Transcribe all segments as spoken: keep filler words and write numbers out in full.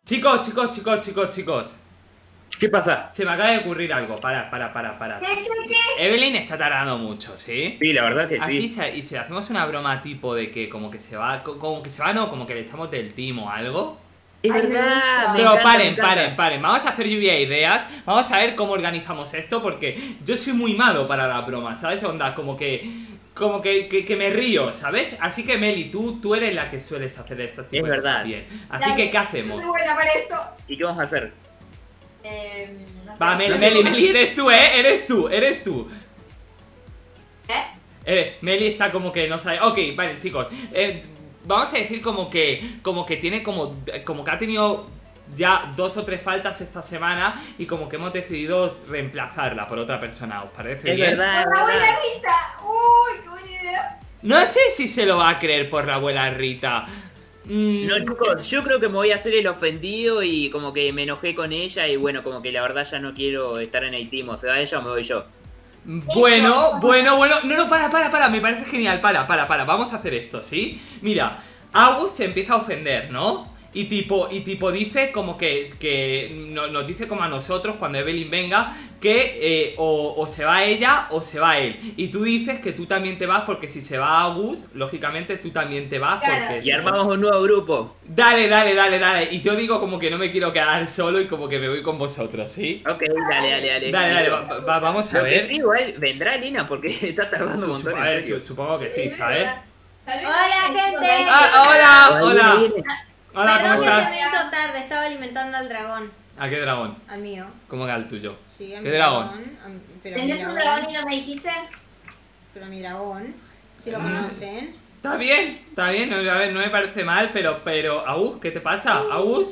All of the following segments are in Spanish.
Chicos, chicos, chicos, chicos, chicos. ¿Qué pasa? Se me acaba de ocurrir algo. Para, para, para, para. ¿Qué, qué, qué? Evelyn está tardando mucho, ¿sí? Sí, la verdad que Así, sí. se- y si le hacemos una broma tipo de que como que se va, co- como que se va, no, como que le echamos del team o algo. Es Ay, me verdad. gusta. me Pero encanta, me paren, encanta. paren, paren. Vamos a hacer lluvia de ideas. Vamos a ver cómo organizamos esto. Porque yo soy muy malo para la broma, ¿sabes? Onda, como que. Como que, que, que me río, ¿sabes? Así que Meli, tú, tú eres la que sueles hacer esto tipo Es de cosas verdad. bien. Así Dale, que, ¿qué Yo hacemos? soy buena para esto. ¿Y qué vamos a hacer? Eh, no sé. Va, Meli, No sé Meli, cómo- Meli, eres tú, ¿eh? Eres tú, eres tú. ¿Eh? Eh, Meli está como que no sabe. Ok, vale, chicos. Eh, vamos a decir como que. Como que tiene como. Como que ha tenido ya dos o tres faltas esta semana. Y como que hemos decidido reemplazarla por otra persona. ¿Os parece Es bien? verdad, es Por la abuela verdad. Rita. Uy, qué buena idea. No sé si se lo va a creer por la abuela Rita. Mm, No, chicos, yo creo que me voy a hacer el ofendido y como que me enojé con ella y bueno, como que la verdad ya no quiero estar en el team. O se va ella o me voy yo. Bueno, bueno, bueno. No, no, para, para, para. Me parece genial. Para, para, para. Vamos a hacer esto, ¿sí? Mira, August se empieza a ofender, ¿no? Y tipo, y tipo dice como que, que no- nos dice como a nosotros cuando Evelyn venga que eh, o, o se va ella o se va él. Y tú dices que tú también te vas porque si se va August, lógicamente tú también te vas Claro. porque... Y armamos un nuevo grupo. Dale, dale, dale, dale. Y yo digo como que no me quiero quedar solo y como que me voy con vosotros, ¿sí? Ok, dale, dale, dale. Dale, dale, va- va- vamos a Lo que ver. sí, igual vendrá Lina porque está tardando un montón. Sup- En a ver, serio. su- supongo que sí, ¿sabes? Hola, gente. Ah, hola, Ahí hola. viene. Hola, ¿cómo Perdón que se estás? me hizo tarde, estaba alimentando al dragón. ¿A qué dragón? Al mío. ¿Cómo que al tuyo? Sí, a mi ¿Qué dragón? a mi- pero a mi ¿Tenés un dragón y no me dijiste? Pero a mi dragón. Si lo Mm. conocen. Está bien, está bien, no, a ver, no me parece mal, pero, pero, Agus, ¿qué te pasa? Agus,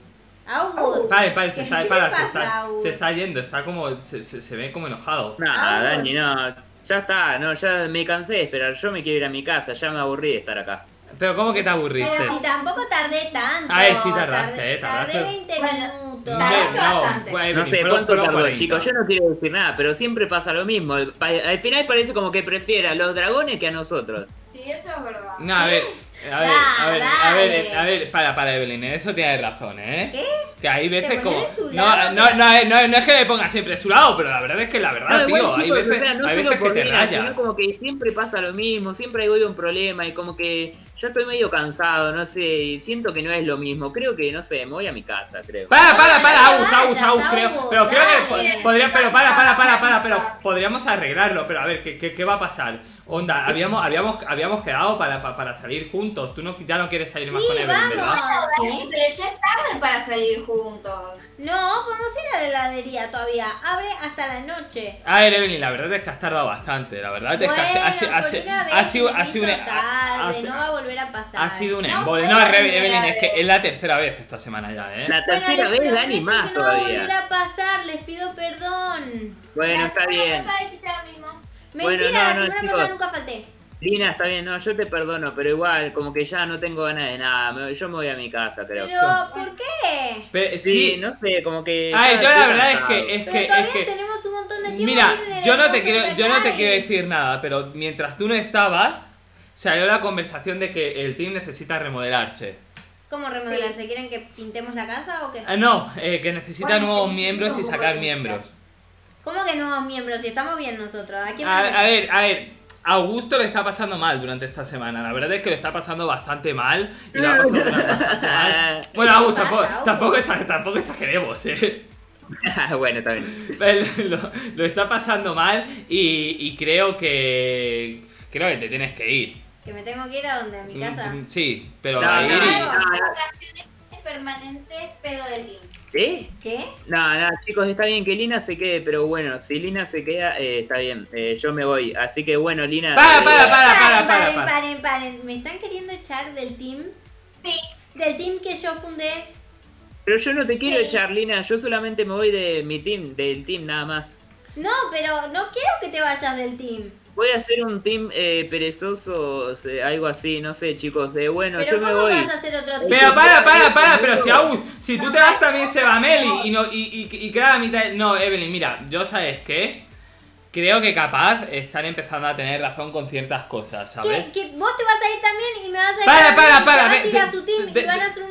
August. vale, vale, se ¿Qué está, le para, se pasa, está, August? se está yendo, está como, se, se, se ve como enojado. No, Vamos. Dani, no. Ya está, no, ya me cansé de esperar. Yo me quiero ir a mi casa, ya me aburrí de estar acá. Pero, ¿cómo que te aburriste? Pero si tampoco tardé tanto. A ver, sí tardaste, Tardé- eh, tardaste. Tardé veinte Bueno, minutos. tardaste no, bastante. fue- No sé fueron- cuánto fueron tardó, cuarenta. chicos. Yo no quiero decir nada, pero siempre pasa lo mismo. Pa- Al final parece como que prefiere a los dragones que a nosotros. Sí, eso es verdad. No, a ver, a ver, Da, a ver, a ver, dale. a ver, para, para, Evelyn, en eso tienes razón, ¿eh? ¿Qué? Que hay veces Te como... pones de su No, lado, no, no, no, no es que me ponga siempre a su lado, pero la verdad es que la verdad, No, igual, tío, hay chicos, veces, o sea, no hay solo veces que por te Lina, rayas. sino como que siempre pasa lo mismo, siempre hay un problema y como que ya estoy medio cansado, no sé, y siento que no es lo mismo. Creo que, no sé, me voy a mi casa, creo. Para, para, No, para, no Agus, te Agus, vayas, Agus, creo, Agus, pero creo que dale. po- podría, pero para, para, para, para, pero podríamos arreglarlo, pero a ver, ¿qué, qué, qué va a pasar? Onda, habíamos, habíamos, habíamos quedado para, para, para salir juntos, tú no, ya no quieres salir más Sí, con Evelyn, ¿verdad? vamos. Pero ¿Qué? ya es tarde para salir juntos. No, podemos ir a la heladería todavía. Abre hasta la noche. A ver, Evelyn, la verdad es que has tardado bastante, la verdad es que Bueno, ha, ha, ha, por una vez ha sido, se me ha sido, hizo un- tarde, ha- no va a volver a pasar. ha sido un No embole. fue No, la Re- primera Evelyn, es que vez. es la tercera vez esta semana ya, ¿eh? La Bueno, tercera les vez, Dani, prometo más que no va a volver todavía. a pasar, les pido perdón. Bueno, está bien. La semana pasada dijiste lo mismo. Bueno, Mentira, no, la no, semana chicos. pasada nunca falté. Lina, está bien, no, yo te perdono, pero igual, como que ya no tengo ganas de nada. me- Yo me voy a mi casa, creo. Pero, ¿por qué? Pero, Sí, sí, no sé, como que. a ver, ya yo la estoy verdad es cansado. que, es Pero que, es todavía que, tenemos un montón de tiempo. mira, libre de yo no te cosas quiero, yo no te reales. quiero decir nada, pero mientras tú no estabas, salió la conversación de que el team necesita remodelarse. ¿Cómo remodelarse? ¿Quieren que pintemos la casa o qué? Ah, no, eh, que necesita Bueno, nuevos sí, miembros y un poco sacar de- miembros. ¿Cómo que nuevos miembros? Si estamos bien nosotros. ¿A quién A, me a ver, a ver, Augusto le está pasando mal durante esta semana. La verdad es que le está pasando bastante mal y lo ha pasado durante bastante mal. Bueno, Augusto, ¿Qué tampoco, pasa, Augusto? tampoco, exa- tampoco exageremos, eh. Bueno, está bien. Lo, lo está pasando mal y, y creo que. Creo que te tienes que ir. Que me tengo que ir a donde, a mi casa. Mm, Sí, pero No, a ir no, y. no. Vacaciones permanentes, pero del team. ¿Sí? ¿Qué? No, no, chicos, está bien que Lina se quede, pero bueno, si Lina se queda, eh, está bien, eh, yo me voy. Así que bueno, Lina. Para, eh, para, para, para, Paren, para, paren, para. paren, paren. ¿Me están queriendo echar del team? Sí. Del team que yo fundé. Pero yo no te quiero Sí. echar, Lina, yo solamente me voy de mi team, del team nada más. No, pero no quiero que te vayas del team. Voy a hacer un team eh, perezoso, eh, algo así, no sé, chicos. Eh, bueno, Pero yo me ¿cómo voy. vas a hacer otro team? Pero para, para, para, pero si Agus, si tú te vas también se va Meli y, no, y, y, y queda la mitad. No, Evelyn, mira, yo sabes qué. Creo que capaz están empezando a tener razón con ciertas cosas, ¿sabes? ¿Qué? ¿Que vos te vas a ir también y me vas a Para, dejar a mí para, y para, te vas de- a ir a de- su team de- y van a hacer un nuevo team?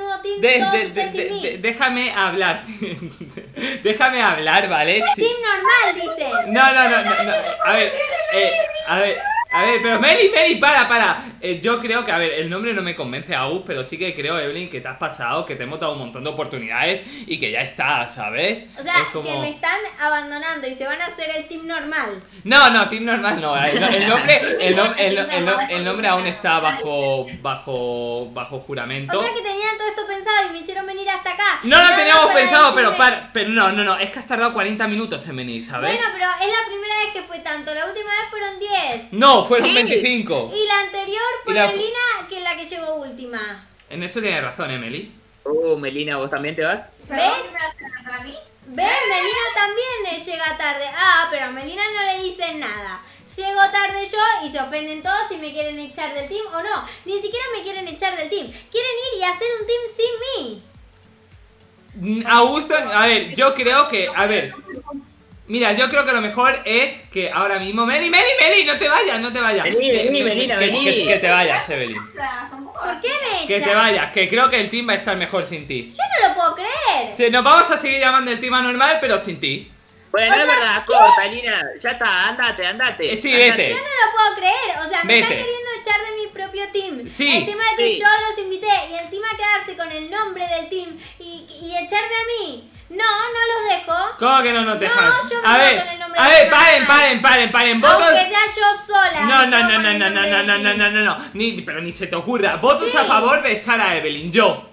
de- todos de- ustedes de- sin mí. de- déjame hablar. Déjame hablar, ¿vale? Sí. Team normal, dicen. No, no, no, no, no. A ver, eh, a ver, a ver, pero Meli, Meli, para, para. Eh, yo creo que, a ver, el nombre no me convence, Agus, pero sí que creo, Evelyn, que te has pasado, que te hemos dado un montón de oportunidades y que ya está, ¿sabes? O sea, Es como- que me están abandonando y se van a hacer el team normal. No, no, Team Normal no. El, el nombre, el, nom- el, nom- el nom- el nombre aún está bajo, bajo, bajo juramento. O sea que tenían todo esto pensado y me hicieron venir hasta acá. No lo Nada teníamos más para pensado, pero decirme- para, pero no, no, no, es que has tardado cuarenta minutos en venir, ¿sabes? Bueno, pero es la primera vez que fue tanto. La última vez fueron diez. No, fueron Sí. veinticinco. Y la anterior fue Y la- Melina, que es la que llegó última. En eso tienes razón, Emily. Oh, Melina, ¿vos también te vas? ¿Pero ¿Ves? vos me vas a hacer para mí? ¿Ves? Melina también eh, llega tarde. Ah, pero a Melina no le dicen nada. Llego tarde yo y se ofenden todos y me quieren echar del team o no. Ni siquiera me quieren echar del team. Quieren ir y hacer un team sin mí. Mm, Augusto, a ver, yo creo que, a ver, mira, yo creo que lo mejor es que ahora mismo, Meli, Meli, Meli, no te vayas, no te vayas. Vení, vení, Que- Melina, que, vení. que- que te vayas, Evelyn. O sea, tampoco ¿Por qué me echan? Que te vayas, que creo que el team va a estar mejor sin ti. Yo no lo puedo creer. Sí, nos vamos a seguir llamando el team anormal, pero sin ti. Bueno, O no es sea, verdad, ¿qué? corta, Lina. Ya está, andate, andate. Eh, sí, andate. vete. Yo no lo puedo creer. O sea, me Vete. están queriendo echar de mi propio team. Sí. El tema de que Sí. yo los invité y encima quedarse con el nombre del team y, y echarme a mí. No, no los dejo. ¿Cómo que no nos No, dejas? yo me A quedo ver, con el nombre a de ver, mi paren, mamá. paren, paren, paren. Votos. Aunque sea yo sola. No, me no, quedo no, con no, el no, no, nombre no, del no, no, team. no, no, no, ni, pero ni se te ocurra. Votos Sí. a favor de echar a Evelyn, yo.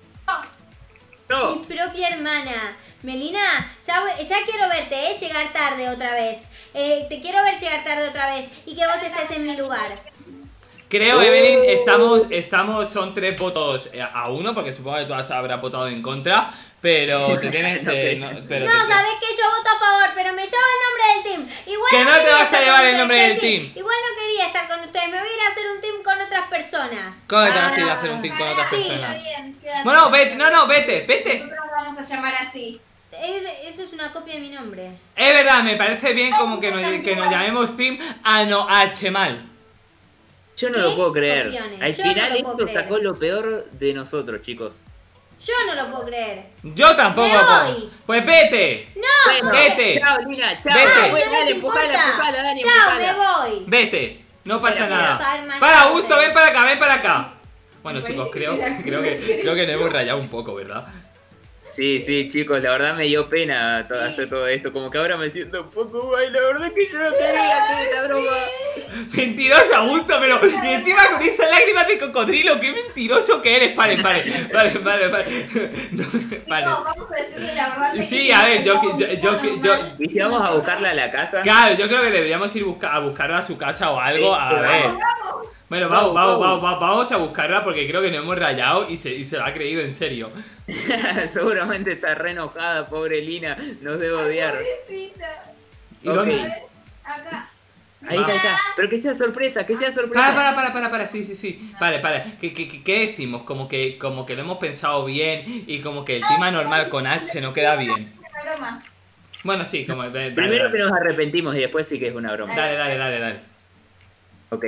No. Mi propia hermana. Melina, ya, voy- ya quiero verte, ¿eh? Llegar tarde otra vez. Eh, te quiero ver llegar tarde otra vez y que vos estés en mi lugar. Creo, Oh. Evelyn, estamos, estamos, son tres votos eh, a uno, porque supongo que tú has- habrás votado en contra, pero te tienes, No, te- que- no, pero No, te- sabes que yo voto a favor, pero me llevo el nombre del team. Igual Que no te quería vas a estar llevar con el nombre ustedes, del sí. team. Igual no quería estar con ustedes, me voy a ir a hacer un team con otras personas. ¿Cómo te vas a ir a Ah, hacer un team con ah, otras sí, personas? está bien, quédate. Bueno, vete, no, no, vete, vete. Nosotros lo vamos a llamar así. Es- eso es una copia de mi nombre. Es verdad, me parece bien como que nos, que nos llamemos Team Ano Mal. Yo no ¿Qué? lo puedo creer. Copiones. Al Yo no final lo puedo esto creer. sacó lo peor de nosotros, chicos. Yo no lo puedo creer. Yo tampoco. Me puedo. voy. Pues vete, No, Bueno, vete. Chao, Lina, chao. Vete. Ay, Bueno, no les dale, empujala, importa. empujala, dale, Chao, empujala. me voy. vete. No pasa Pero quiero nada. saber más Para, de Augusto, ustedes. ven para acá, ven para acá. Bueno, Me chicos, parece creo, que era- creo que creo que nos hemos rayado un poco, ¿verdad? Sí, sí, chicos, la verdad me dio pena to- Sí. hacer todo esto. Como que ahora me siento un poco mal. La verdad que yo no quería hacer esta broma. Mentiroso, Augusto, pero y encima con esas lágrimas de cocodrilo, qué mentiroso que eres. Pare, pare, pare, pare, pare. No, pare. No, vamos a decirle la verdad. de Sí, que a ver, yo, somos yo, un yo, poco yo, normal. ¿Y si vamos a buscarla a la casa? claro, yo creo que deberíamos ir busca- a buscarla a su casa o algo, a Sí, ver. Vamos, vamos. Bueno, vamos, Vamos, vamos, vamos. vamos, vamos a buscarla porque creo que nos hemos rayado y se, y se lo ha creído en serio. Seguramente está re enojada, pobre Lina. Nos debe odiar. Pobrecita. ¿Y Ok. dónde? A ver, acá. Ahí está, ahí está. Pero que sea sorpresa, que sea sorpresa. Para, para, para, para, para, sí, sí, sí. Vale, para. ¿Qué, qué, qué- qué decimos? Como que, como que lo hemos pensado bien y como que el tema normal con H no queda bien. Una broma. Bueno, sí, como. Dale, Primero dale, que nos arrepentimos y después sí que es una broma. dale, dale, dale, dale. Ok.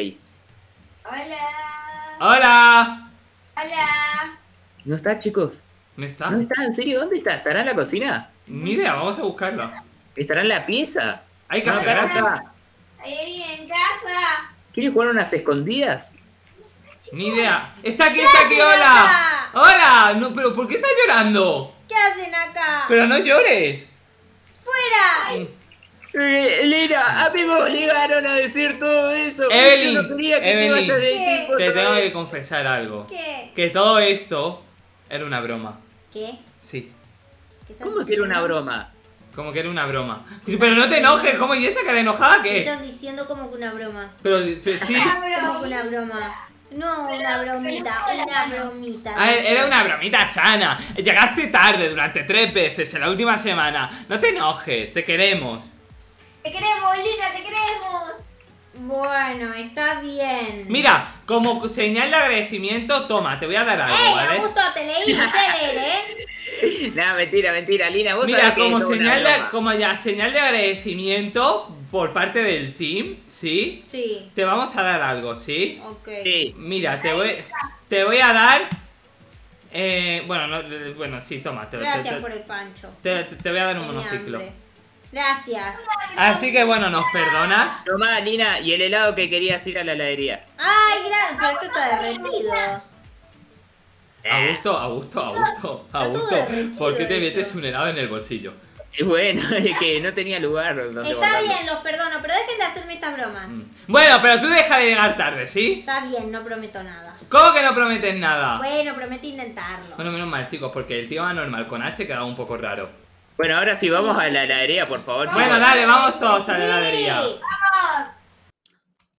Hola. ¡Hola! Hola. ¿No está, chicos? ¿No está? ¿No está? ¿En serio? ¿Dónde está? ¿Estará en la cocina? Ni idea, vamos a buscarla. ¿Estará en la pieza? Hay No, café acá, gratis. acá. ¿Hay alguien en casa? ¿Quieres jugar unas escondidas? Ni idea. ¡Está aquí, está aquí! ¡Hola! ¡Hola! No, pero ¿por qué estás llorando? ¿Qué hacen acá? Pero no llores. ¡Fuera! Eh, Lina, a mí me obligaron a decir todo eso. Evelyn, Yo no quería que te Evelyn. vayas del ¿Qué? equipo, Te tengo ¿sabes? que confesar algo. ¿Qué? Que todo esto era una broma. ¿Qué? Sí. ¿Qué están ¿Cómo que era una diciendo? broma? Como que era una broma. Pero no te enojes, ¿cómo? ¿Y esa cara enojada ¿Qué qué? están diciendo como que una broma? Pero, pero sí. Como que una broma. No, una bromita, una bromita. A ver, era una bromita sana. Llegaste tarde durante tres veces en la última semana. No te enojes, te queremos. Te queremos, Lina, te queremos. Bueno, está bien. Mira, como señal de agradecimiento, toma, te voy a dar algo, ¡Ey, ¿vale? Augusto, te leí, no sé leer, eh! Nada, mentira, mentira, Lina. Vos Mira, sabés que como esto es una señal de, broma. como ya señal de agradecimiento por parte del team, ¿sí? Sí, Te vamos a dar algo, ¿sí? ok. Sí. Mira, te voy, te voy a dar Eh, bueno, no, eh, bueno, sí, toma. Te, te- Gracias te- por el pancho. te- te- te voy a dar un Tenía monociclo. hambre. Gracias. Así que bueno, ¿nos perdonas? Tomá, Lina, y el helado que querías ir a la heladería. Ay, gracias. Pero esto está derretido. A gusto, a gusto, a gusto, a Está todo gusto. derretido ¿Por qué te esto. metes un helado en el bolsillo? Y bueno, es que no tenía lugar donde Está guardarlo. bien, los perdono, pero dejen de hacerme estas bromas. Mm. Bueno, pero tú deja de llegar tarde, ¿sí? Está bien, no prometo nada. ¿Cómo que no prometes nada? Bueno, prometí intentarlo. Bueno, menos mal, chicos, porque el tío anormal con H quedaba un poco raro. Bueno, ahora sí, vamos a la heladería, por favor. Bueno, chicos. dale, vamos todos a la heladería. Sí. ¡Vamos!